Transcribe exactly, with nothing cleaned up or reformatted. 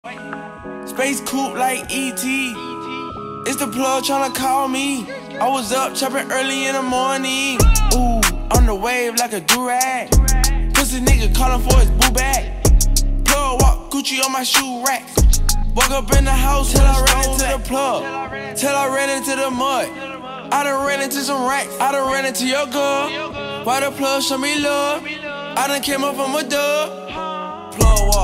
Space coupe like E T It's the plug tryna call me. I was up chopping early in the morning. Ooh, on the wave like a durag. Pussy nigga calling for his boo bag. Plug walk Gucci on my shoe rack. Walk up in the house till I ran into the plug. Till I ran into the mud. I done ran into some racks. I done ran into your girl. Why the plug show me love? I done came up from a dub. Plug walk.